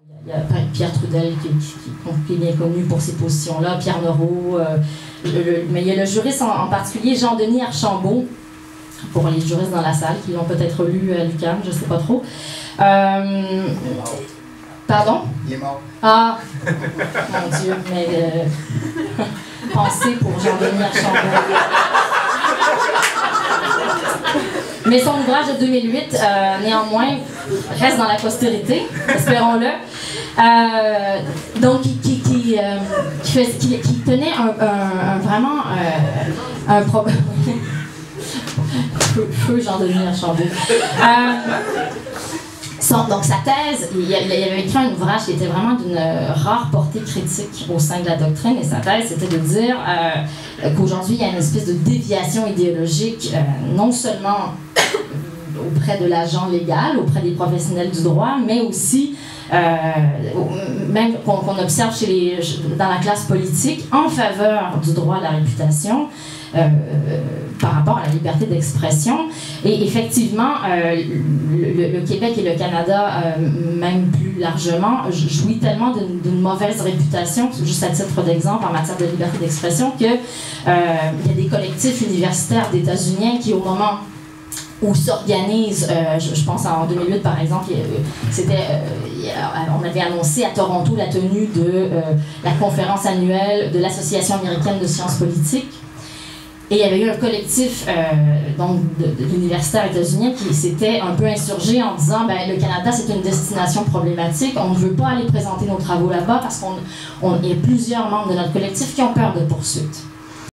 Il y a Pierre Trudel qui est bien connu pour ces positions-là, Pierre Noreau, mais il y a le juriste en particulier, Jean-Denis Archambault, pour les juristes dans la salle, qui l'ont peut-être lu à l'UQAM, je ne sais pas trop. Pardon? Il est mort. Ah, mon Dieu, mais pensez pour Jean-Denis Archambault. Mais son ouvrage de 2008, néanmoins, reste dans la postérité, espérons-le. Donc, qui tenait vraiment un problème. Feu Jean-Denis Archambault. Donc, sa thèse, il avait écrit un ouvrage qui était vraiment d'une rare portée critique au sein de la doctrine, et sa thèse, c'était de dire qu'aujourd'hui, il y a une espèce de déviation idéologique, non seulement auprès de l'agent légal, auprès des professionnels du droit, mais aussi même qu'on observe dans la classe politique en faveur du droit à la réputation, par rapport à la liberté d'expression. Et effectivement, le Québec et le Canada, même plus largement, jouit tellement d'une mauvaise réputation, juste à titre d'exemple en matière de liberté d'expression, qu'il y a des collectifs universitaires d'États-Unis qui, au moment où s'organise, je pense en 2008 par exemple, on avait annoncé à Toronto la tenue de la conférence annuelle de l'Association américaine de sciences politiques. Et il y avait eu un collectif d'universitaires états-uniens qui s'était un peu insurgé en disant le Canada, c'est une destination problématique, on ne veut pas aller présenter nos travaux là-bas parce qu'il y a plusieurs membres de notre collectif qui ont peur de poursuites.